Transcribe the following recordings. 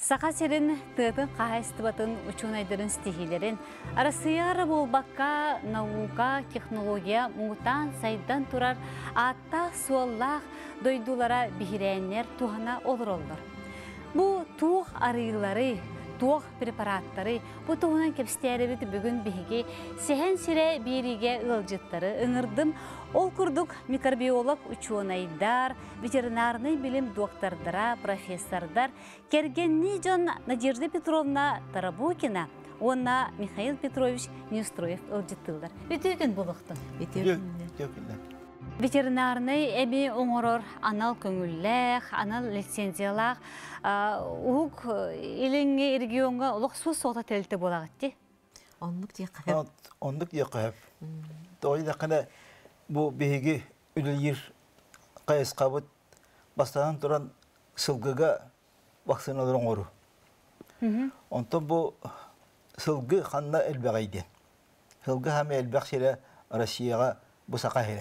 Saqa serin tığıtın qahaystıbatın uçunayların stihilerin arasıyarı bolbakka, nauka, teknologiya, muğutan saydan turar atta suallaq doydulara bihirenler tuhana olur olur. Bu tuğ arıları, tuğ preparatları, bu tuğunan kepsteri biti bugün bihigi sehen sire birige ılcıtları ıngırdım. Ol kurduk mikrobiyolog uçunaydar, veterinarny bilim doktorlara, professorlar, kergenni jon Nadежда Petrovna Тарабукина, ona Mikhail Petrovich Nestроев ılcıttılar. Bütün buluqtu. Veterinarny ebi oңорор anal köngüllek, anal lisenziyalak, uğuk ilinge regionga oluq su soğuta telte bolağıttı. Onluk yakayıp. Doğru da bu bihigi ülüyür qayız qabıt bastadan duran sılgıga vaksinalar oңoru. Ondan bu sılgı xanna elbeğiydi. Sılgı hem elbeğ şere Rusiyaga bu saqa hele.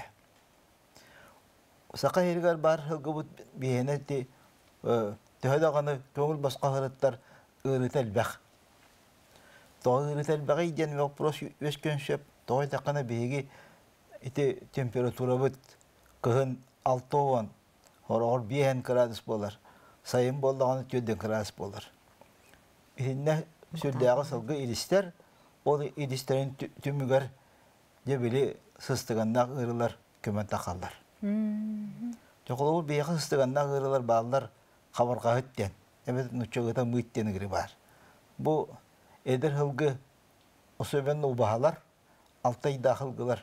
Saqa helegar bar sılgı bu bihene de töhedağını köngül basqa hırıtlar ığırıt elbeğ. Doğru ığırıt elbeğiyden ve pros öskönşöp doğru da bihigi ite temperatura bit kıhın 6-10 horor 1 gradus bolar. Sayın boldağını 7 gradus bolar. İnne sürdüğü sılgı ilister, o ilisterin tümüger debili sıstıgannak ırılar kömen takallar. Çoğulu bir sıstıgannak ırılar bağlar kabarga hütten. Evet nuçoğuta müitten giri var. Bu eder hılgı o söben ubahalar, altay da hılgılar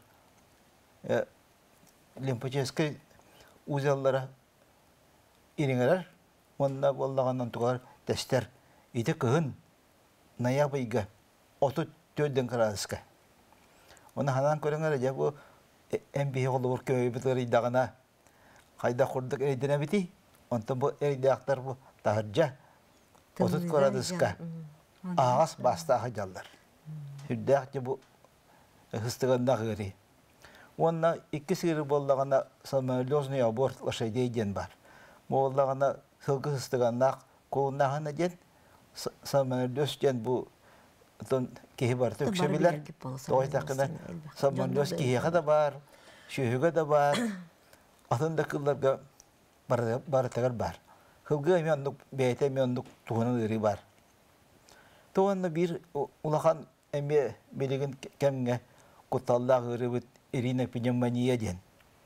limpoçeski uzallara iringer, onda bollağından tuğar tester. İte kıhın naya bıyga, 34 gradüska. Ona hanan körünger ya bu MBA olur köy bitleri idağına kayda kurduk eridine biti. Ondan bu eridaktar bu taharca 30 gradüska. Ağız basta hajallar. Hüddakçı bu hıstıganda gıri. Ona iki sırrı bollağına samolozny abort laşay deyden var. Bollağına sılgı hıstıgannak kolunağına den samolozgen bu ton kihi var töksebiler. Doğru takına samoloz kihiye da var, şühüge de var. Atında kıllarga baratagar var. Hılgı emiyonluk, beyte emiyonluk tuğunun iri var. Tuğunla bir ulağan emi biligin kemge kutallağ iri bit irine pneumonia den.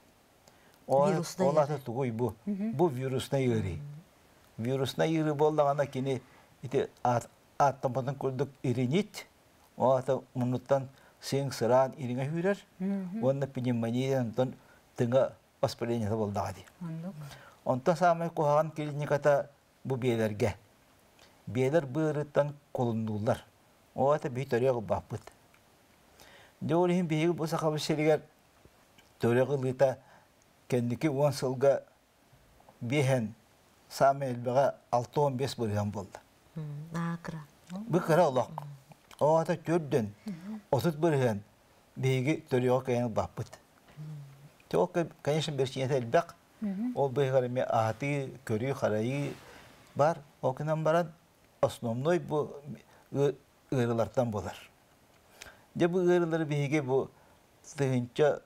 Ola da tuğuy bu. Bu virüsne iri. Virüsne iri bollağına kini iti attamatan kurduk irinit. O ata munuttan sing sıran irine hürer. Onda pneumonia den tınga aspiranya da bollağıdı. Ondan samay kuhan klinikata bu beylerge. Beyler bığırıttan kolundular. O ata bir töreye bakpıt. Doğruhin beygi bu sakabı şeriger töreğilita kendiki 10 sılga behen samay elbeğe 6-15 bırıyan boldu. Bu kara olaq. O ata tördün 30 bırıyan beygi töreğe kayan bakpıt. Çok kayışın bir şeyet elbeğ. O beygarime ahati körü karayı var. O kinan baran osnomnoy bu ığırılardan bolar. De bu ığırıları beyge bu tığınca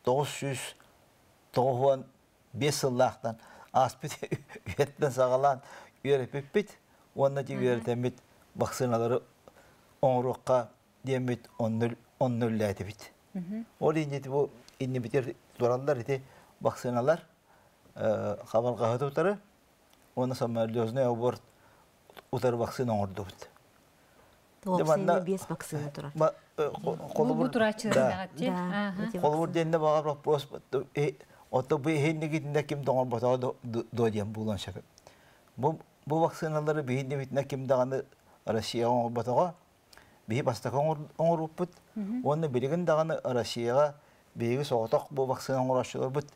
995 yıllaqtan aspit üyetten sağalan üyerep bit. Onda ki üyeretemit vaksinaları oңruqqa demit 10 ləyəti bit. O deyince bu inni bitir durallar iti vaksinalar kabalga tutarı. Ona samolozny abort utar vaksina oңurdu bit. Doğru, bir vaksina turar. Bu turaçıda Kolur dende bağa bırak pros oto bu hindi gitinde kim doğan batağı doğayan bulan şaka. Bu vaksinaları bir hindi bitne kim dağını Rusiya oңur batağı bir bastak oңur uput. Onu bilgin dağını Rusiyaga bir soğutak bu vaksina oңur aşılar bit.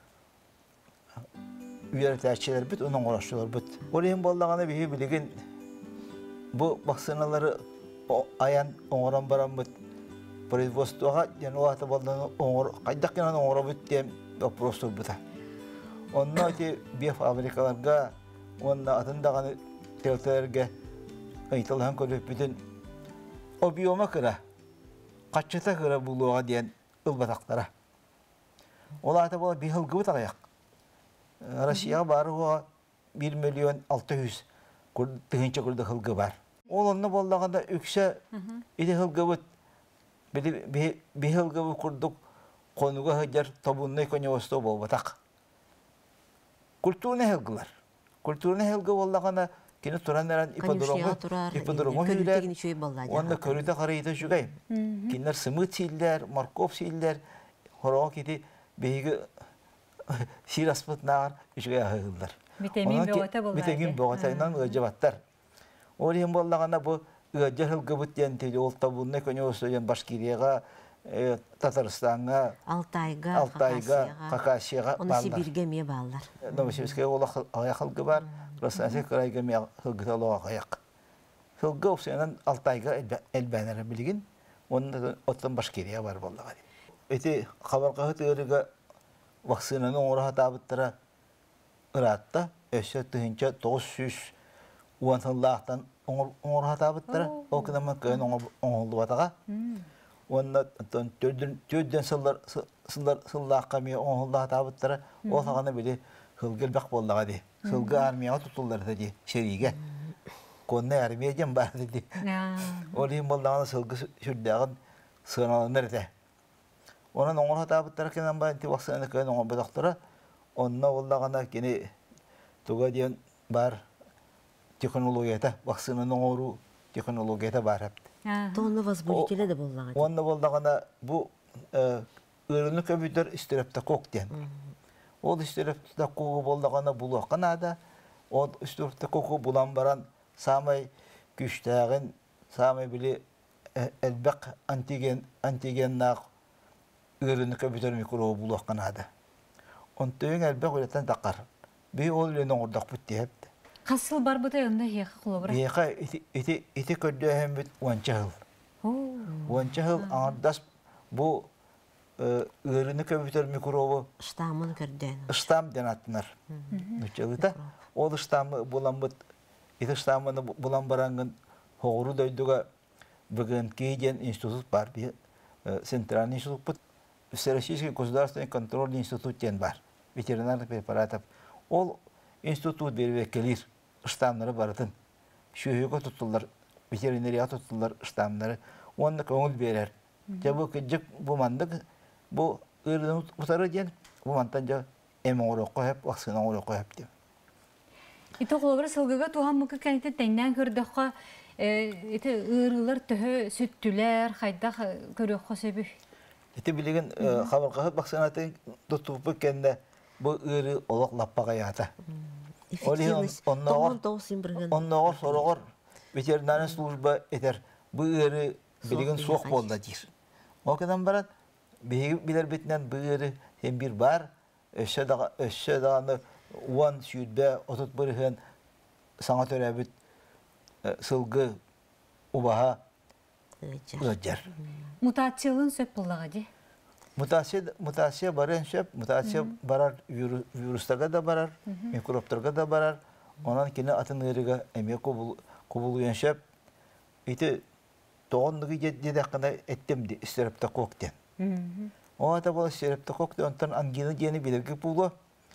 Üyeretçiler bit onun oңur aşılar bit. Orayın bollağını bir bilgin bu vaksinaları ayan oңuran baran bit. Производствоға және уақыты болданы оңыр, қайдақ кенен оңыры бүттем вопростар бұта. Онна өте бе фабрикаларға, онна атындағаны телтелерге aytalan körüp bütün o biyoma kıra, kaççıta kıra buluğa diyen ılbataklara. Ola da bu bir hılgı bıtağayak. Rusya var o 1.600.000 tığınca kurda hılgı var. Olanı bollağında ükse idi hılgı bıt. Bir hılgı bı kurduk konuğa hıcar tabunna ikonya osto bol batak. Kulturne hılgılar. Kulturne hılgı bollağında kini turanların ipodromu hüyler. Onda körüde karayda şugay. Kinler sımıt siller, markov siller. Horoğa kiti beygi şiraspıt nağar şugay hılgılar. Vitamin boğata bollar. Vitamin boğatayından ıcabatlar. Orayın bollağında bu ıca hılgı bıt diyen teli ol tabunna ikonya osto diyen Başkiriyaga, Tataristan'a, Altayga, Kakasyaga Onu Sibir'ge miye bağlar. Novosibirsk'e ola ayak hılgı var. Rusya Krayga miye hılgı talo ayak. Hılgı opsiyonan Altayga elbenere bilgin. Onun ottan Başkiriya var vallahi. Eti kabarqa hıtırıga vaksinanın oğra hatabıttıra ıratta. Öşe tühünce 900 uantallahtan oğra hatabıttıra. O kıdamın köyün oğuldu batağa. Onda tödden sıllar kamiye oğulda tabıttıra o sağana bile hılgıl bak bollağa di. Hılgı armiyağa tutullar dedi şerige. Konna armiya jem var dedi. Olayım bollağına hılgı sürdağın sığınalanır de. Onun oğul tabıttıra kenan ba inti vaksanı köyün oğul badaktıra. Onna bollağına kini tuğa diyen bar teknologiyata, vaksanın oğru teknologiyata bar hep. Tonlu vazbulikele de bollağa. Onda bollağına bu ürünü köpütür istirepte kok diyen. O istirepte koku bollağına buluğa kanada. O istirepte koku bulan baran samay güçtağın, samay bili elbek antigen nağ ürünü köpütür mikrobu buluğa kanada. Ontuyun elbek üreten takar. Bir ol ürünün ordak bütti hep. Kasıl bar bu da yanında hiyaka kulubra. Hiyaka iti köddü hem büt vançahıl. Vançahıl anardas bu ürünü köpütür mikrobu Ştamını gördün. Iştam denattılar. Müçelita. O ıştamı bulan bıt, iti ıştamını bulan barangın hoğru döydüğü bugün kiyeceğin institut var. Bir Sentral institut bıt. Всероссийский государственный контрольный институт ден бар. Ветеринарных препаратов. Ол институт бербекелер ıştamları barıtın. Şühüge tutullar, veterineriya tutullar ıştamları. Onda köngül berer. Tabu kıcık bu mandık bu ırını tutarı diyen bu mantanca emoğru koyup, vaksina oğru koyup diye. İti kulubra sılgıga tuhan mıkı kanite tenden kördüğü iti ırılar tühü süttüler, hayda körüğü sebü. İti bilgin haberkahıt vaksinatın tutup kende bu ırı olak lappaga yata. Onunla soruğur veteriner slujba eder. Bu ırı bilgin soğuk bolda dir. O kadar barat bilir bitinen bu ırı hem bir bar öşe dağını uan süydbe otut bırıhın sana törebit sılgı ubaha öcer. Mutasyalın söp bullağı di. Mutasiya baran şöp, mutasiya barar virüslerge de barar, mikroplarga da barar. Ondan kine atın ırıga emiye kubuluyan şöp. İti doğunluğu yedi hakkında ettim di, istirepte kokten. O ata bol istirepte kokten, ondan angina diyeni bilirgi bulu.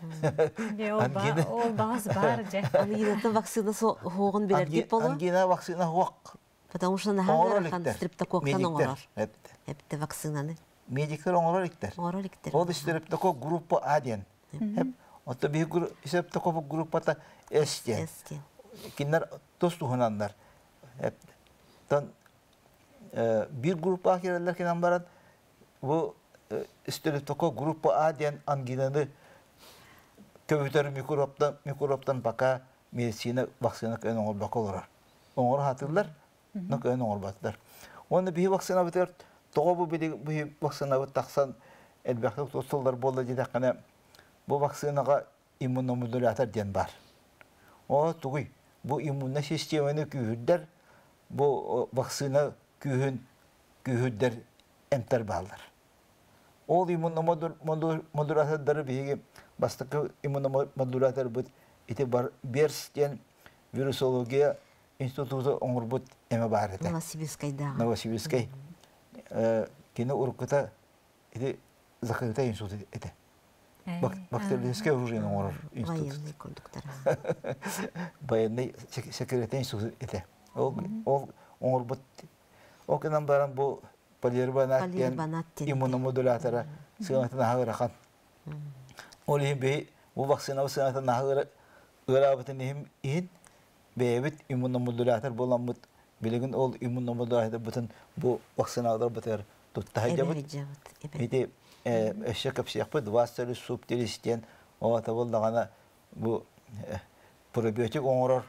Olmaz barca. Angina vaksina hoğun belirdi bolu. Angina vaksina hoğuk. Потому что нахаган стрептококктан оңорор. Hep de vaksinаны. Medikler oңорор иктер. Оңорор иктер. Ол стрептокок группа А ден. Hep otta bir стрептокок группата С ден. Кинер тостухунандар. Hep tan bir grupa ahirler kinan barat bu streptokok grupa A diyen anginanı köpütör mikroptan baka medisina vaksina köyün oңor baka olur. Oңor hatırlar, ne köyün oңor batlar. Onda bir vaksina biter, toğa bu bir vaksina bit taksan elbette tutullar bolda didakana bu vaksinaga immunomodülatör diyen var. O tuğuy bu immunna sistemini kühüdder bu vaksina kühüdder emter bağlar. O immunomodülatörleri bir bastıkı immunomodülatör bu iti BERS diyen virüsologiya институты оңырбыт әмі бар еді. Новосибирскайдағы. Новосибирскай. Кені ұрқыта еді закрытый институт еді. Бактериологическое оружие оңырыр институт. Военный кондуктор. Военный секретарь институт еді. Ол оңырбыт. Ол кенен баран бұл полирбанат иммуномодулятора сығынатын ағыр ақан. Ол ең бей, бұл вакцинау сығынатын ағыр ұрабытын ең бейбіт иммуномодулятор болан бұд. Білігін ол иммуномодулятор бұтын бұл вакцинаудар бұтыр тұттағы жабыт. Еті әші көпсияқ бұд, вастыры субтилистен оғата болдағана бұл пробиотик оңырыр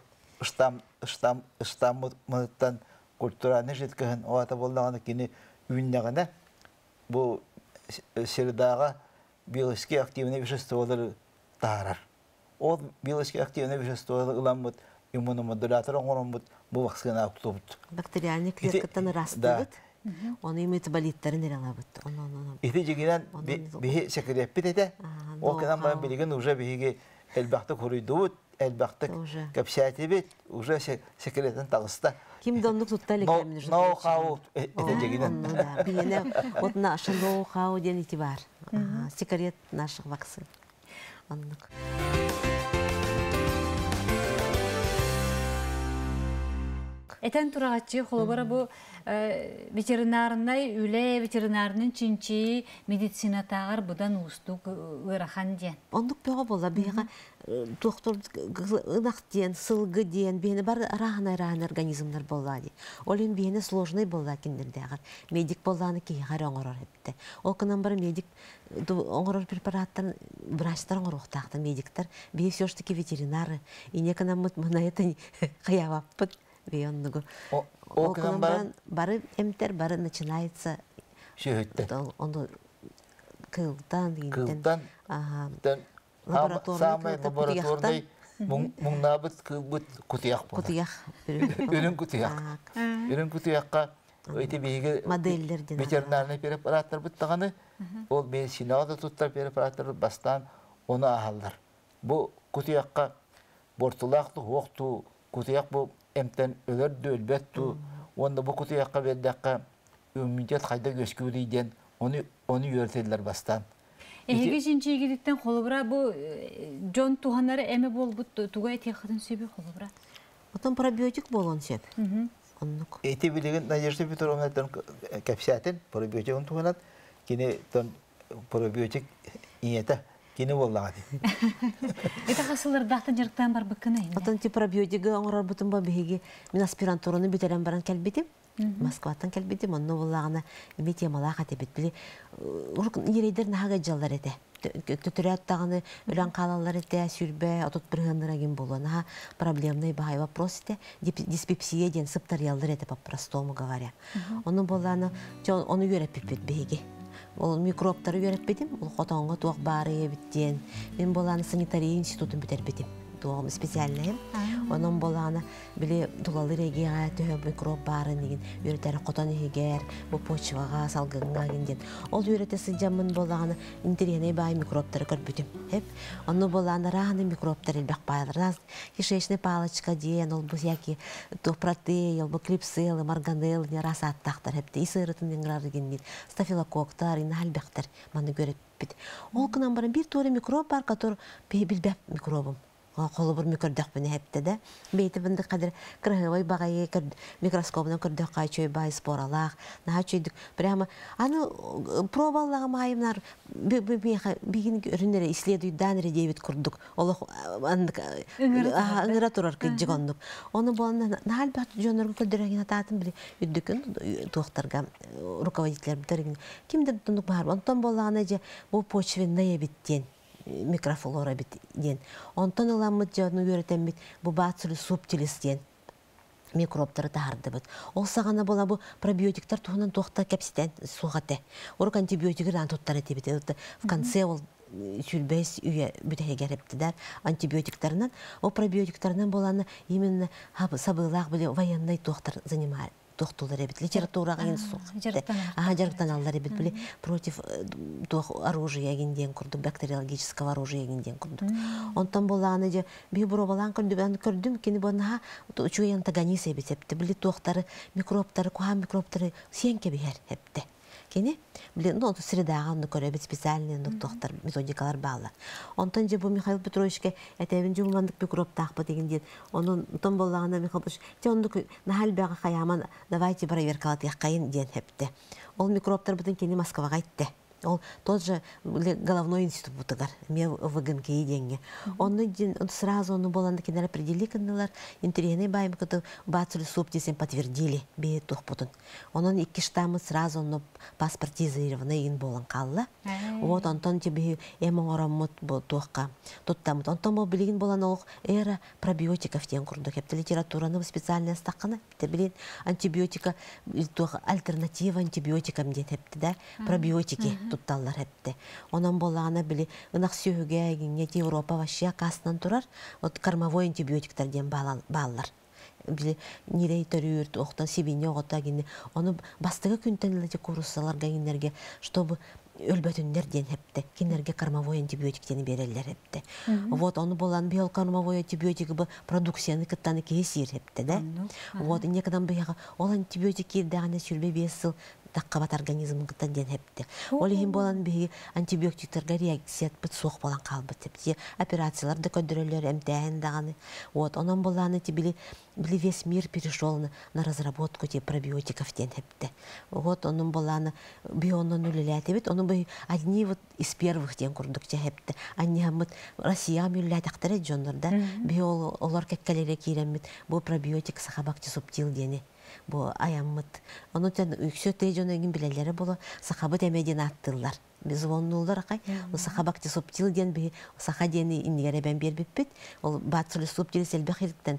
ұштамыттан культураны жеткіген оғата болдағана кені үйіндағана бұл сердаға биологически активный веществолары тағарар. Ол биологически активный веществолары ұламыд иммуномодулятор оңырымыд бұл вакцина ауқтылыбыд. Бактериальный клеткаттан растыбыд, оны метаболиттарын әралабыд. Еті жегенен бейі секіреппет еді, ол кенен барын білген уже бейіге әлбақты көрейдуыд, әлбақты көпсәті бет, уже секіретін тағыста. Ким донлук туттали кемни жуту. Ноу-хау это жегинен. Билене вот наша ноу-хау ден итибар. Секрет наших вакцин. Аннык. Этен турагачы холобара бу ветеринарный үле ветеринарның чинчи медицина тагыр будан устук ырахан ден. Ондук бего бола бега доктор ынак ден, сылгы ден, бени бар рахана организмдар боллади. Олин бени сложный болла киндердагы. Медик болланы кийгар оңорор эпте. Ол кынан бар медик оңорор препараттар врачтар оңороктакты медиктер. Бе все ж таки ветеринары. И неканам мына это каябаппыт. Бионнугу. Ол кынан бары эмтер бары начинается. Он кылдан самый лабораторный муңнабыт кылбыт кутияк болар. Кутияк. Үрін кутияк. Үрін кутиякка өйте бейге ветеринарный препараттар бұттағаны, ол медицинада тұттар препараттар бастан оны ағалдар. Бұл кутиякка бортылақты, оқты кутияк бұл эмтен өлерді өлбетту, онда бұл кутиякка бердіққа иммунитет қайда көскеудейден оны үйертелер бастан. Эге жинчигидиттен холобра бу жон туханары эме болбут тугай техатын сөйбе холобра. Потом пробиотик болон сеп. Эти билеген Надежда Петровнатан капсятын пробиотикын туханат, кини тон пробиотик иета кини боллагы. Это хасылар дактан жыртан бар быккына. Потом ти пробиотиги оңорор бутун ба биги мен аспирантураны битерен баран келбетим. Москватан келбетим, онны боллагына эмете малака тебет били. Ерейдер нахага жаллар эте. Төтөрөт тагыны үлән калалар эте, сүрбе, отут биргеннерген болона, проблемный бай вопрос эте, диспепсия ден сыптарьялдар эте по-простому говоря. Оны болланы, оны үйрөппет биги. Ол микробтары үйрөппетим, ол котоңго туак бары биттен. Мен болланы санитария институтун битербетим. Туагым специальный. Onun bolağına bile dolalı regiye tühü mikrop barı negen üreter koton eger bu poçvağa salgınga ginden. Ol üretesi camın bolağına interiyene bay mikropları körpütüm. Hep onun bolağına rahane mikropları elbek baylar. Раз кишечная палочка диен ол bu яки топратейл, bu клипсел, марганел не раз аттактар hep de isırıtın dengrarı ginden. Stafilokoktar ин halbektar manı görüp bit. Ol kınan barın bir tore mikrop var katır bilbep mikrobum. Қолы бір микродақ біне әпті де. Бейті бінді қадыр кірғывай бағайы микроскопынан күрдіқ қайчой бай споралақ. Наға чөйдік. Прямо, аны пробаллаға майымнар бейгін үрінері исследуйдан редевит күрдік. Олы ыңыра тұрар күджік ондық. Оны болында нағал бәқті жонырғы күлдіреген ататын білі үддікін туақтарға руководителер бітірген. Кімдер тұндық бағар? Онтан болағына же бұл почвенная биттен. Микрофлора бит ден. Онтон ыламыт жаны үйрөтем бит бу бацилус субтилис ден. Микробтары тахарды бит. Ол сагана бола бу пробиотиктер туһунан тохта кепситен сугате. Орг антибиотиктер туттар эти бит. В конце ол сүлбес үйе бүтеге герептидер антибиотиктеринен. О пробиотиктеринен боланы именно сабылак биле военный тохтар занимает. доктолар эбит литературага ген сук. Жарыктан аллар эбит биле против оружия генден курду, бактериологического оружия генден курду. Онтон болаганы же би буробалан көрдүм кини бонха чуй антагонист эбит эпти биле токтары микробтары куха микробтары сенке бихер эпти. Кини биле ну средага аны көрөбүт специальный доктор методикалар баалар. Онтон же бу Михаил Петровичке этебин жумандык микроб тахпы дегенден онун тон боллагана Михаил Петрович жондук нахал бага хаяман давайте проверкалат яккайын ден хепти. Ол микробтар бутун кини Москвага айтты. Ол тот же головной институт бутыгар, мне в ГНКИ деньги. Он сразу он боланды кинер определили каналар, интерьерный байм, который бацали субтисем подтвердили, бей тух путун. Он икки штаммы сразу он паспортизированный ин болан калла. Вот Антон тебе эморамут тухка. Тут там Антон был билин болан ох эра пробиотиков тем курдук. Это литература на специальная стакана. Это билин антибиотика, тух альтернатива антибиотикам ден да пробиотики. Тутталлар хепте. Онан болағана білі ынақ сүйіге генет Европа ваще қасынан тұрар, от кормовой антибиотиктар ден балалар. Білі нерей төрүрт, оқтан себене оғыта гені. Оны бастығы күнтенілі курсаларға генерге, чтобы өлбөтүннер ден хепте. Кенерге кормовой антибиотиктені берелер хепте. Вот оны болан биол кормовой антибиотики бұл продукцияны кыттаны кейсир хепте, да? Вот некадан бияға ол антибиотики дағаны сүрбе бесіл таққабат организм кыттан ден хепте. Ол ехін болан биги антибиотиктерге реакцият бит соқ болан қалбыт хепте. Операциялар да көдірелер әмтәйін дағаны. Вот онан боланы били весь мир перешел на разработку пробиотиков ден хепте. Вот онан боланы бионын үліләті бит, оны бы одни вот из первых ден курдук хепте. Они хамыт Россия мүлләті ақтары джонларда биол олар кәккәлері кейреммит. Бұл пробиотик сахабакти субтил дені. Бу аяммыт. Оны тен үксө тейжонегин билелери боло сахабыт эмеден аттылар. Biz onнулар акай. Сахабакти субтил ден би саха дени ингеребен бербиппит. Ол батсылы субтил селбе хириттен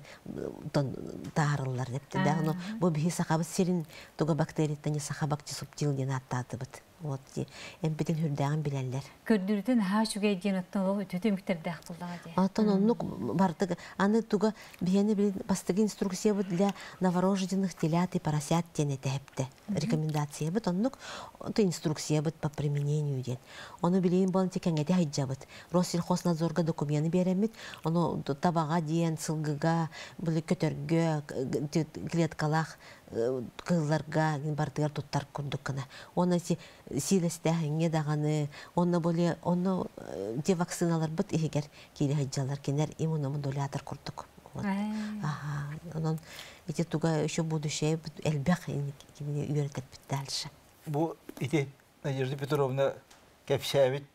таарылар депти. Да, но бу би сахабыт серин туга бактериттен сахабакти субтил ден аттатыбыт. Вот ди эмпетин хүрдәгән биләлләр. Көрдүрден хашуга дигән аттан төтөмүктер дәхтыллар ди. Аттан онны бардык аны туга бияне бил бастыгы инструкция бу для новорожденных телят и поросят тене тәпте. Рекомендация бу онны инструкция бу по применению ден. Оны билейин болан текәнгә хаҗабыт. Россельхознадзорга документы берәмит. Оны табага дигән сылгыга бу көтөргө клеткалах кылларга бардыгар туттар курдуккана. Оны силестәһеңе даганы, оны боле, оны де вакциналар бит егер кире хаҗалар кинер иммуномодулятор курдук. Вот. Ага, онан ите туга еще будущее элбәх кини үйрәтеп бит дальше. Бу ите Надежда Петровна кәпшәбит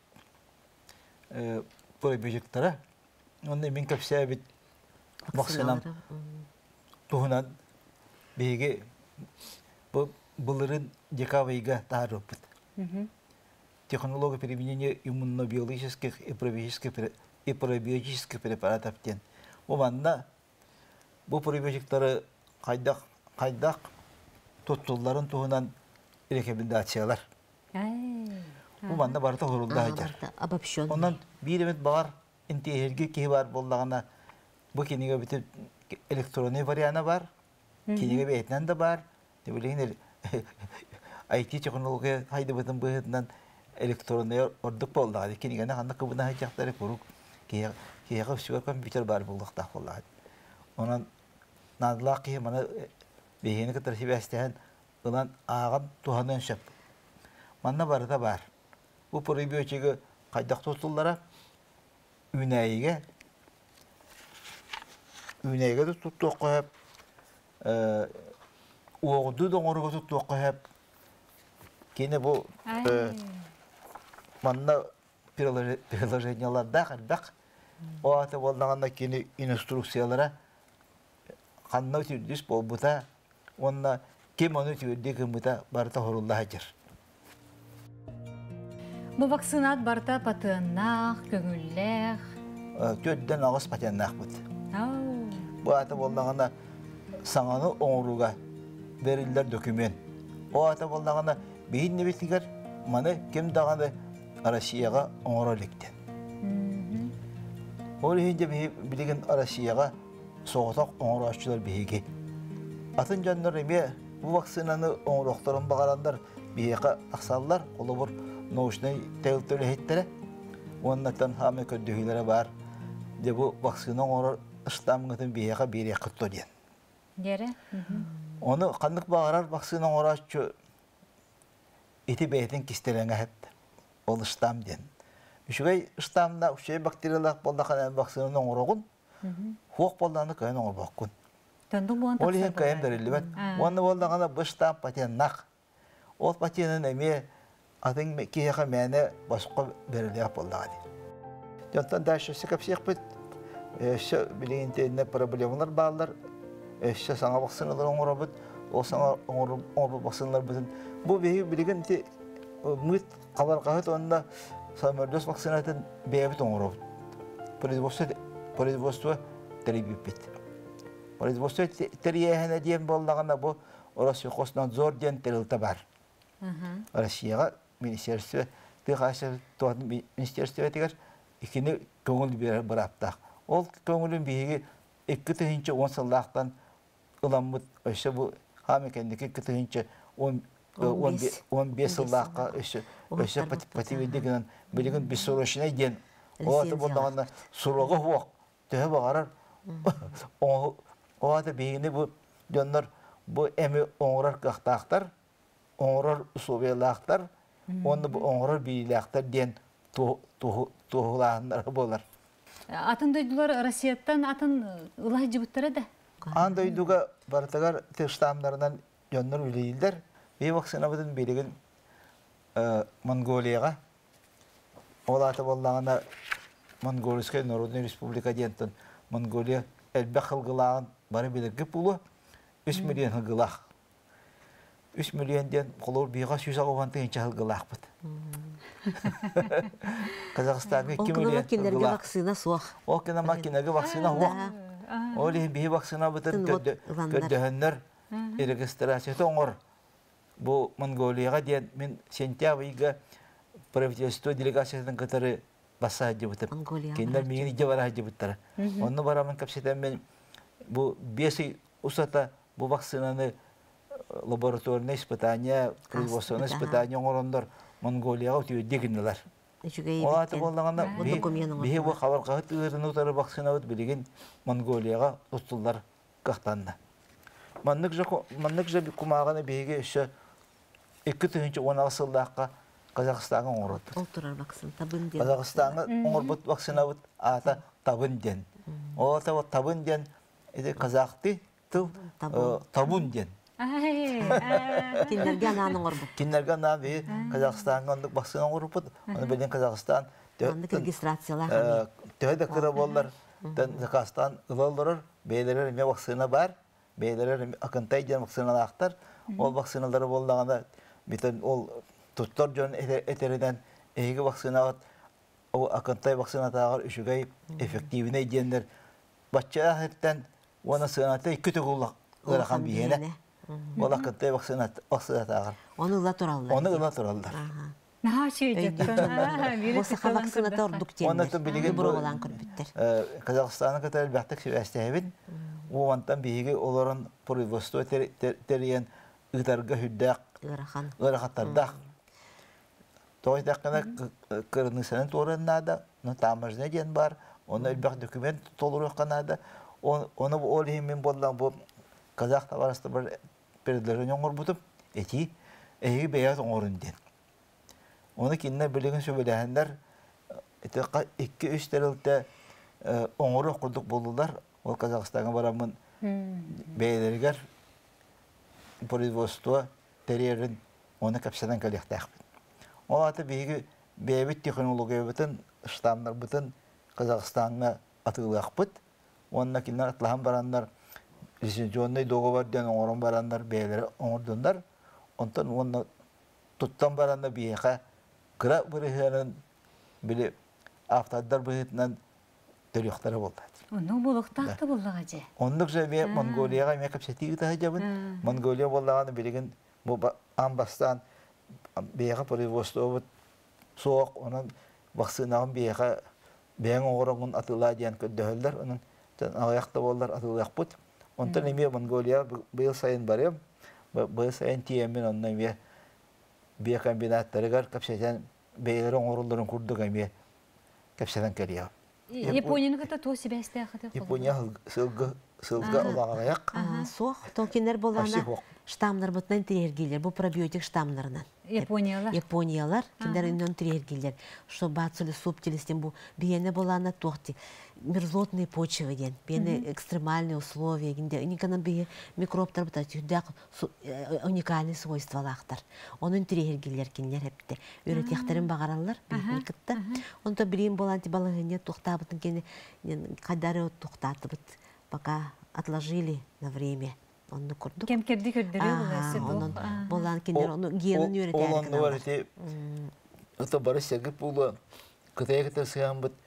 пробиотиктара. Онда мен кәпшәбит вакцинам туһунан беге былырын декабрьга таарыппыт. Технология применения иммунобиологических и пробиотических препаратов тен. Оманда бу пробиотиктары кайдак тоттулларын туһунан рекомендациялар. Оманда барта хорулда хаҗар. Обобщённый. Ондан бир эмет бар интегерге ки бар боллагана бу кинеге бит электронный варианты бар. Кинеге бейтнен да бар. Дебелегин IT технология хайда бутын быһытынан электронный ордук болду. Кинегene ханда кыбына хаҗактары курук. Кия все компьютер бар булдыкта болду. Онан надлаки мана бейне кытыр себестен ылан агам туһанын шап. Манна барда бар. Бу пробиотиги кайдак тутуллара үнәйгә тутту коеп оғды доңорға тұтту қойып, кені бұл манна приложенияларда қарбақ, о аты болдағанда кені инструкциялара қанна өтірдіс бол бұта, онна кем оны өтірді кім бұта барыта хорулла хачыр. Бұл вакцинат барта патыннақ, көңілләқ? Төдден ағыз патыннақ бұд. Бұл аты болдағанда саңаны оңыруға берілдер документ. О ата болдағанда бейін небетігер маны кем дағаны Россияға оңыра лектен. Ол үйінде білеген Россияға соғытақ оңыра ашчылар бейге. Атын жандар еме bu vaksinаны оңырақтарын бағарандар бейеқа ақсалылар, қолы бұр научный тәуіптөлі хеттері. Оннаттан хамы көддігілері бар. Де бұл вакцина оңырыр ұштамыңытын бейеқа берек құтты ден. Дері? Оны қандық бағарар вакцина оңырар чө еті бәйтін кестереңі әпті. Ол ұштам ден. Үшігай ұштамда үшей бактериялық болдақанан вакцинаның оңырығын, хуақ болдағаны көйін оңыр баққын. Ол ең көйін берілі бәт. Оны болдағаны бұл ұштам патеннақ. Ол патенін әме атын кейеға мәні басыққа берілі болдағады. Jontan daşa sıkıp bit. Şu bilginde problemler bağlar. Şu sana vaksinalar oңор bit. O sana oңор vaksinalar bitin. Bu bilgin ti müt kavar kahit onda samırdos vaksinatın beyabit oңор bit. Производство теребip bit. Производство терiyehene diyen bollağına bu orası kosnan zor diyen terilti var. Россияға министерство тыгасы туатын министерство тигер ikini көңіл бір аптақ. Ол көңілін бейге 2-10 сыллақтан ұламыд өші бұл хамекендікі 2-15 сыллаққа өші пативедігінен білігін бір сұрышына ден. Олаты болдағанда сұрығы хуақ төхі бағарар. Олаты бейгіні бұл жонлар бұл әмі оңырар қақтақтар, оңырар ұсубелақтар, оны бұл оңырар бейлақтар ден туғылағындар болар. Атын дойдулар Россияттан атын ұлай жібіттірі де? Ан дойдуға бартығар тыштамдарынан жонлар үлейілдер. Бей вакцина бұдың белігін Монголияға. Ол аты болдағына Монголийская Народная Республика дентін. Монголия әлбәк қылғылағын бары беліргі бұлы 3 миллион қылғылақ. 3 миллион ден қолыр бейға 100 ағуанты енчі қылғылақ бұд. Қазақстанға 2 миллион қылғылақ. Ол кенерге вакцина суақ. Ол кенерге вакцина суақ. Ол бей вакцина бұдың көддіғінлер регистрацияты оңыр. Бұл Монголияға ден мен сентябрьға правительство делегациясының қатары баса әді бұтыр. Кендер меген иде бара әді бұттары. Оны барамын кәпсетен мен бұл 5 ұсата бұл вакцинаны лабораторный испытания, производственный испытания оңырындар Монголияға өтеу дегінілер. Ол аты болдағанда бейі бұл қабарқағы түгірін ұтары вакцина өт білеген Монголияға ұстылдар қақтанды. Маннық жа құмағаны бейге үші 2-16 сылдаққа Қазақстанға оңыр өтір. Ол тұрар вакцина, табын ден. Қазақстанға оңыр бұт вакцина өт ата табын ден. Ол табын ден қазақты табын ден. Киндерге ананың оңыр бұт. Киндерге ананың бейі Қазақстанға оңдық вакцина оңыр бұт. Оны білген Қазақстан Оңдық регистрациялар. Төхеді кірі болдар. Қазақстан ұлалырыр. Бейлері ме вакцина бар. Бейлері ақынтай ден вакциналақтар. Ол вакциналары болдағанда бітін ол тұттар жөн әтереден әйгі вакцинағат ақынтай вакцинатағар үшігай эффективіне дендер. Батча әхеттен оны сығанаттай күті құлақ ұрақан бейіне. Ол ақынтай вакцинатағар. Оны ұла тұралдар. Оны ұла тұралдар. Наға шүйдет. Осыға вакцинаты ордық тендер. Бұр олан көрбіттер. Қазақстанның қатар бәқтік сөйәстәйбін. Оғантан бейгі оларын производство терген ұйтарға хүддәк, ұрақаттардақ. Тоғайтаққына кірінісінің торыннада, тамажына ден бар, оны үлбәқ документ толыру қанада. Оны ол емен болдан бұл қазақ табарасты бір передерін оңыр бұтып, әйгі бәйат оңырын ден. Оны кеніне білігін сөбеләхендер 2-3 тәрілді оңыры құрдық болдылар. Ол Қазақстанға барамын бәйлергер производство терерін оны кәпсәден кәлектәқпін. Ол аты бейгі бәйбіт технология бұтын, штамдар бұтын Қазақстанға атығылақ бұт. Онына келінер атлаған барандар, лицензионный договорден оңырын барандар, бәйлері оңырдындар. Онтан оны тұттан барандар бейіға қыра бұрығынан білі автодар бұғытынан төліқтары болды. Оның болықтақты болдыға же? Ондық жа мен Монголияға мен кәпсетігі тағы жабын. Монголия болдағаны білген амбастан бейіға производство бұд соқ, оның вакцинағын бейіға бәң оғырыңын атыла дейін көдді оның ағаяқты болдар атылақ бұд. Онтан еме Монголия бұл сайын барым. Bu sayın tiyemin ondan bir kombinatları gar kapsayan beylerin orulların kurduk emi kapsayan geliyor. Японияны кыта тоси бәсте хаты. Япония сылга олагалаяк. Соқ, токенер болана Вообще хоқ. штамнар бутнан тирергилер, бу пробиотик штамнарынан. Япониялар. Япониялар, киндер үннен тирергилер. Что бацули субтилистен бу биене болана тохти. Мерзлотные почвы ден, биене экстремальные условия, киндер никанан бие микробтар бутат, юдак уникальные свойства лахтар. Onun тирергилер киндер хепте. Үйрөтехтерин багаралар, биене кытта. Онто билим болан ти балыгыне тухтабытын кене кадары тухтатыбыт. Пока отложили на время. Onu kurduk. Kem kerdi kördürüyor Onun bolan kinler onu giyenin öğreter. Olan var ite. Ota barış segip bulu. Kıtaya kıtır sığan bıt.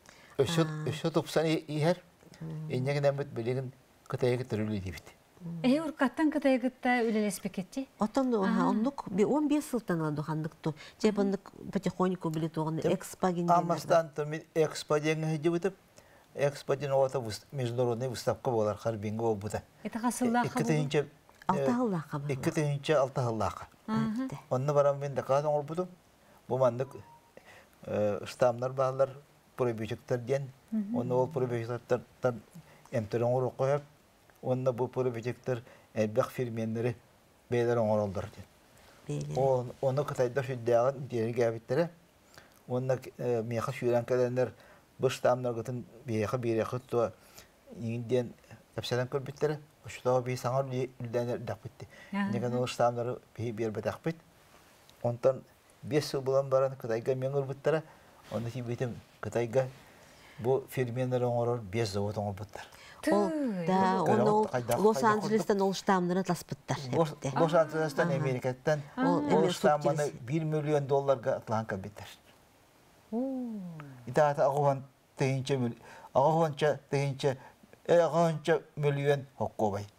Öşö topsan iher. İnye giden bıt bilgin kıtaya kıtır ülü dibit. Urkattan kıtaya kıtta üleles peketçi. Otan onluk bir 15 yıldan aldı handıktı. Cebanlık потихоньку bile doğan expo ginler. Amastan tümü expo jenge hıcı bıtıp. Экспортин ота международный выставка болар харбинге болбута. Это хасыллаха. Иккетинче 6 yıllığa bu. Иккетинче 6 yıllık. Онны барам мен дакатын олбудум. Бу мандык штамдар баалар пробиотиктер ден. Онны ол пробиотиктер эмтерен орук коюп, онны бу пробиотиктер элбек фирменleri бейлерин оролдор ден. Оны Кытайда шүддәгән дигән биттәре. Онны меха шүрән кәләннәр bu ştamlar gıtın bir yakıt da indiğin kapsadan körbitleri şu da bir sanar ülden dakbitti. Ne kadar o ştamları bir dakbit. Ondan 5 yıl bulan baran Kıtayga mengur bittere. Onu ki bitim Kıtayga bu firmenlerin oror 5 zavod onu bitler. Da onu Los Angeles'ten ol ştamları taspıttar. Los Angeles'ten Amerika'dan o ştamını $1 milyon atlanka biter. İtaat ağavan tehince milyon hokku bay.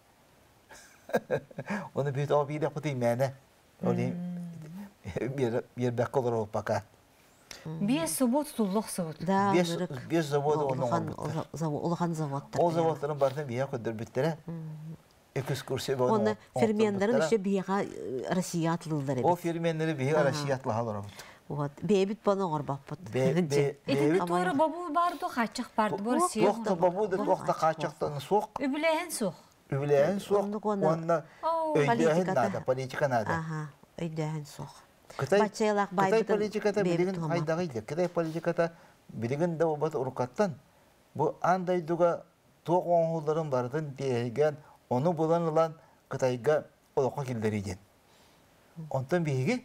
Onu bir daha bir yapıtı mene. Onu bir bekle olur o paka. Bir sabot tulluk sabot. Bir zavod onu Uluhan zavodlar. O zavodların barını bir yakıdır bittere. Ekskursiyon onu. Onu firmenlerin işte bir yaka Rusya atılırlar. O firmenleri bir yaka Rusya atılırlar. Вот, бебит бана горбаппыт. Эти тура бабу барды хачак барды бор сиё. Тохта бабу да тохта хачактан сук. Үбүлээн сук. Übüleyen soğuk, onunla öydüğün nada, politika nada. Aha, öydüğün soğuk. Kıtay politikata bilgin haydağıydı. Kıtay politikata bilgin de obat urukattan. Bu andayduga toğ oğulların bardın diyegen, onu bulanılan Kıtayga oluqa kilderiyden. Ondan bilgi,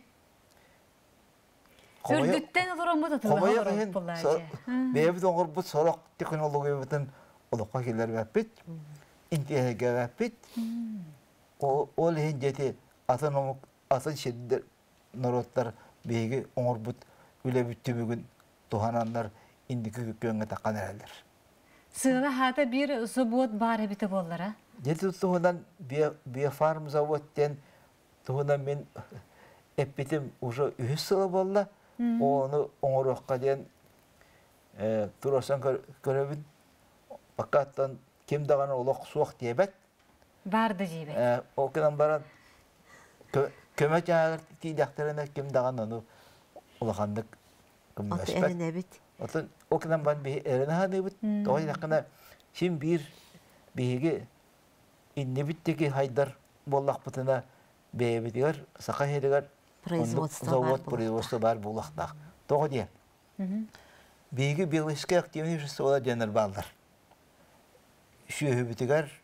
Sürdükten duran bu da tırlağı var bulayca. Beyabit oğur bu soğuk teknoloji bütün oluqa kilder vapit. İntihege vapit. O lehinceti atın şedder narotlar bilgi oğur bu üle bütümügün tuhananlar indiki köküğüne takan ereldir. Sığla hada bir subut bari biti bollara. Dedi tuğundan bir farm zavotten tuğundan ben epitim uca 100 sıla bolla. Onu oğurukka diyen turasan görevin. Bakattan kim dağına olaq soğuk diyebet. Bardı diyebet. O kadar baran kömek ağır tiyaklarına kim dağına onu olaqandık. Atı erine bit. O kadar ben bir erine hanı bit. Doğru dakika şimdi bir bilgi inni bitteki haydar bollaq butuna beyebitigar, saqa hedigar производство бар болақта. Doğru diye. Bilgi biyoleşik aktivite ola jener ballar. Şu hübitigar,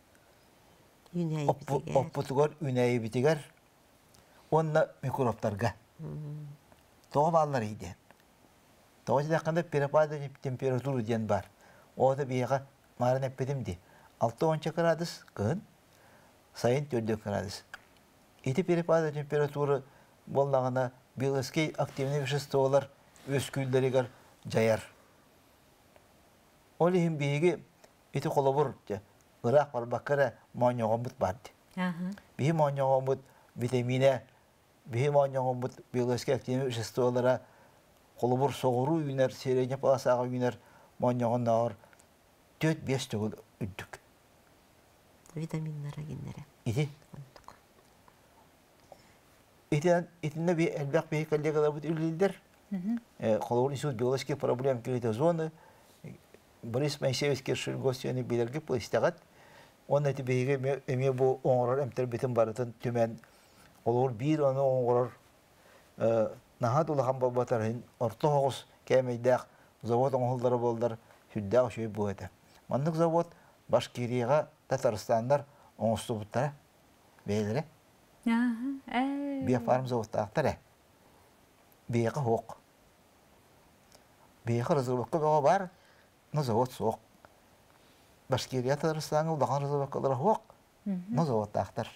opputugar, üneyi bitigar, onna mikroplarga. Doğru ballar idi. Doğru dakikada pirapada temperaturu diyen var. O da bir yaka marın epetimdi. 6-10 gradus kın, sayın 4 gradus. İti pirapada temperaturu bollağına biyoleşik aktivite vişestolar ösküllerigar jayar. Olihim bilgi iti kolobur. Irak var bakara manyoğumut vardı. Bihi manyoğumut vitamine, bihi manyoğumut biyoleşik aktivite vişestolara kolobur soğuru üner, sereyne palasağı üner manyoğun ağır 4-5 tügül üddük. Vitaminlere ginlere. İti. itinde bir elbak bir kollegalar bu ülliler. Kolor institut biolojik problem kirete zonu. Boris Moiseyevский Шельгосьяны билерге bu istegat. Onun eti beyge eme bu oğrar emter bitim baratın tümen olur bir onu oğrar nahat ulahan babatarın orta hoğuz kemeydak zavod oğulları bollar hüdda şey bu ete. Mandık zavod Başkiriyaga Tataristanlar oğustu butlara beylere. Bir farm zavod aktare. Beyge hoq. Beyge razılıkı var. Nazavod soğuk. Başkiriya Tataristan'a ulağan razılıkları hoq. Nazavod aktar.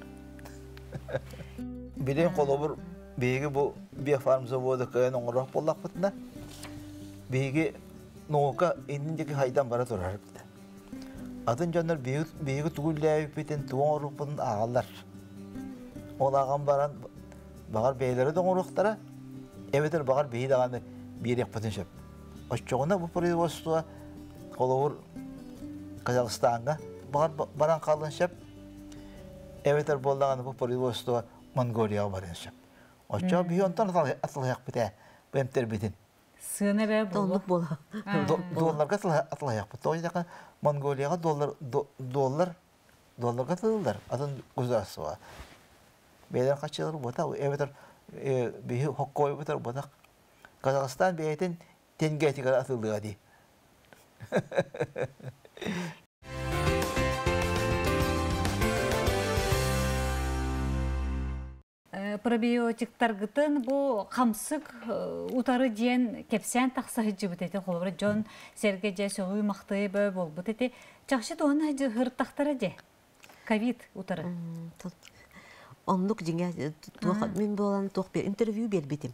Bilen kolobur beyge bu bir farm zavodu kayan oğrak bollak butuna. Beyge noğuka endindeki haydan bara durar. Adın canlar beyge tuğullayıp biten tuğun rupunun ağalar. Olağan baran bağır beyleri de oğruqtara. Evedir bağır beyi dağını bir yapıtın şöp. Oççoğuna bu производство kolobur Kazakistan'a baran kalın şöp. Evedir bollağını bu производство Mongoliya'a barın şöp. Oççoğa bir ondan atlayak bite. Bu emter bitin. Sığına be bu. Donluk bola. Dolarga atlayak bite. O yüzden Mongoliya'a dolar katılırlar. Adın güzelsi var. Beyler kaçırır bu da. Evedir bir hokkoy bu da. Kazakistan beyetin tengeti kadar atıldı hadi. Probiotiktар gıtın bu kamsık utarı diyen kepsen taksa hıcı bu dedi. Kolubra John sergece soğuy maktayı böyle bol bu dedi. Çakşı doğan hıcı hır taktara de. Covid utarı. Onluk jinge min bolan toq bir interview berbitim.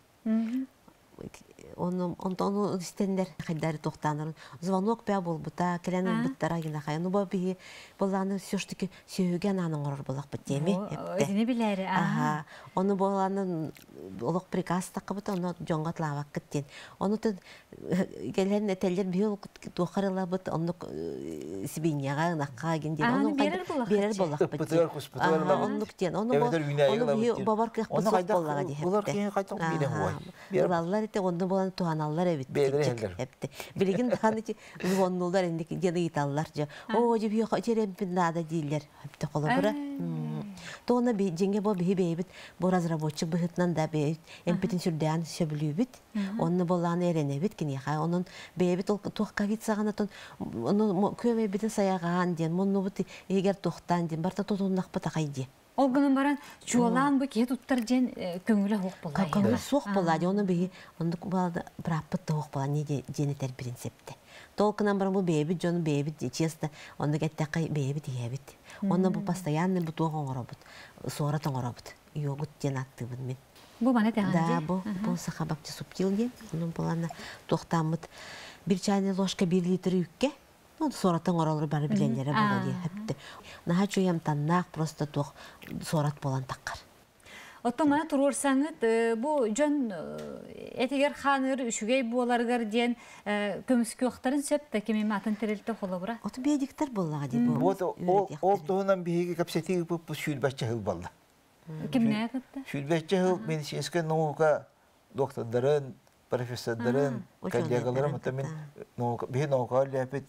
Onu istenler kadar toxtanır. Звонок бя бол бута, келен буттара гына хая. Ну баби боланы все-таки сөйгән аның орыр булак бит теме. Özünü biləri. Ага. Onu боланы олық приказ тақыбыт, оны жоңға тлавак кіттен. Оны тын келен этелер бил тоқарыла быт, оны сибиньяға наққа генден. Оны берер болақ бит. Пытыр куспытырлар. Оны тен. Оны бабар кех бусок боллага ди. Олар кейін қайтақ бине бой. Улаллар ите оны боланы туаналлар эбит. Эпти. Билигин таны ки звоннулар эндик жаны италлар жа. О, жи бий жеремпин нада дилер. Эпти колобура. Тоны би жеңге бо би бейбит. Бо разработчик быхытнан да бейбит. Эмпитин сүрдән сөбүлүбүт. Оны боланы эренебит кини ха. Онун бейбит ол тохкавит саганатон. Оны көмө битин саяган ден. Монну бут эгер тохтан ден барта тотуннак батакайди. Ол гынан баран чуалан бу кет уттар жен көңүлө хок болла. Көңүл сук болла. Оны би онду балда браппыт хок болла. Не женетер принципте. Толкынан баран бу бейбит жону бейбит честно. Онду геттакай бейбит диебит. Оны бу постоянно бу тогон оробут. Соратан оробут. Йогут ден аттыбын мен. Бу мана таган. Да, бу сахабакчы субтил ден. Онун балана тохтамыт. Bir çayne ложка 1 litre yükке. Ну, соратан оралыр бары биленлери боло ди хепти. Наха чуям таннак просто тох сорат болан таккар. Отто мана турурсаңыт бу жон этигер ханыр үшүгей буоларгар диен көмүскө октарын сөптө кеме атын терелте холобура. Ото бедиктер боллага ди бу. Вот ол тоонан биһиги капсетиги бу шүлбәчче хыл балла. Кимне кытты? Шүлбәчче хыл медицинская наука докторларын, профессорларын, коллегаларым мен наука биһи наука лепит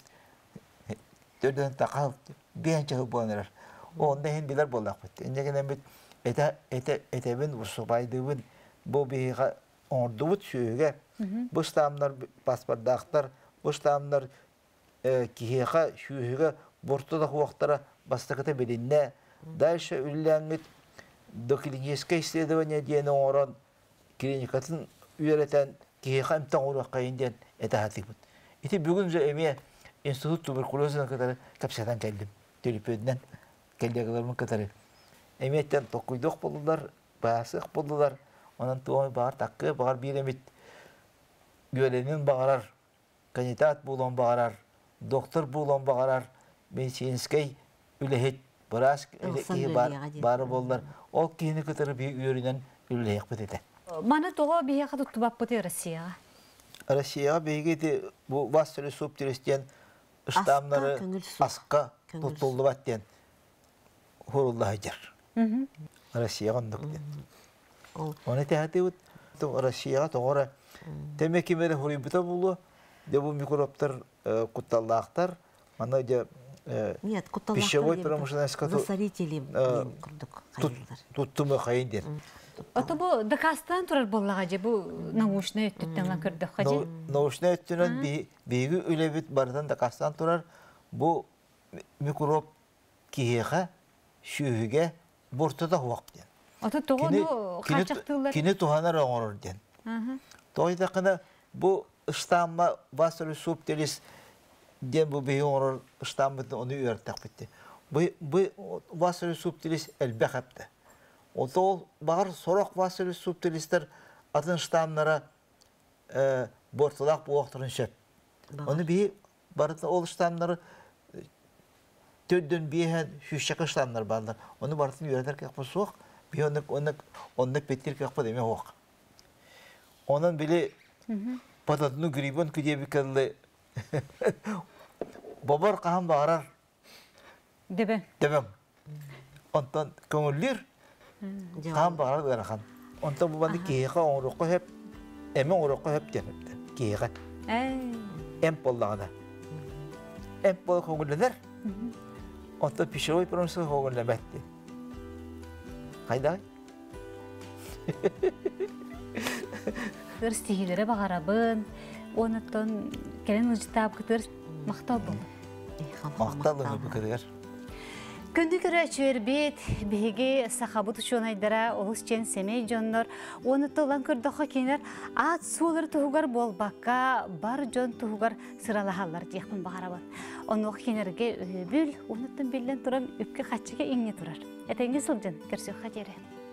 төрдөн такал биянче хыл боланар. Онда хин билер боллак бит. Эндеген бит etebin usubaidıbın bu bir orduvut şöyle bu stamlar paspardaktar bu stamlar kiheka şöyle bortada huaktara bastakata bilinne dальше üllenmit доклиническое исследование diyen oran klinikatın üreten kiheka imtan olarak kayından etahatibut. İti bugünce emiye institut tuberkulozuna kadar kapsadan geldim. Tülipönden kellegalarımın kadarı. Emetten tokuyduk buldular, basık buldular. Onun tuğu bağır takkı, bağır bir emit. Gölenin bağırar, kandidat bulan bağırar, doktor bulan bağırar, medicinskay ülehet, biraz ülehi bağır buldular. O kini kıtırı bir ürünen ülehek bitedi. Mana toğa bir yaka tuttu bappıtı Rusya'ya. Rusya'ya beygedi bu vasılı subtiristiyen ıstamları aska tutuldu battiyen. Hurullah hacer. Rusya onduk. Ол Оны тәхәте үт, Россияға тоғыра темекемері хұрибыта болу, де бұл микробтар құтталлақтар, ана де нет, пищевой промышленность засорители курдук хайылдар. туттумы қайын дер. Ото бу дакастан турар боллага же бу научный өттүттен кырдык хажы. Научный өттінен бейгі үлебіт бардан да қастан тұрар, бұл микроб кейеға, шүйіге, бортыда хуақ ден. Ото тогону качактылар. Кені туханар оңырыр ден. Тойда қына бұл ұштамма басыры субтелес ден бұл бейі оңырыр ұштаммыдың оны үйертақ бітті. Бұл басыры субтелес әлбе қапты. Ол бағыр сорақ басыры субтелестер атын ұштамнара бортылақ бұғақтырын шөп. Оны бейі барытын ол ұштамнары төдден бейхен шүшшәкі ұштамнар бағылар. Оны барытын үйертер кәқпі соқ, бейі онық беттер кәқпі деме оқ. Onun bile patatını gribon küdiye bir kalı babar kaham bağırar demem. Ondan kömürler kaham bağırar bırakın. Ondan bu bende kiyaka onruku hep emin onruku hep denipti. Kiyaka. Empollarda. Empol kömürler. Ondan pişiroy pronsu kömürlemetti. Hayda. Кыр стихилере багарабын, онуттан келен ылжытап кытыр мактал бол. Мақталығы бұл кіргер. Күнді көрі чөйірбет, бейге сақабыт ұшуынайдара, олыс чен семей жонлар, онутты олан көрдіққа кенер, ат суылыр тұғығар болбаққа, бар жон тұғығар сыралағалар дейқпін бағарабын. Онуқ кенерге өбіл, онуттың белден тұран өпке қатшыға еңне тұрар. Әтенге сылжын, көрсеуқа дере.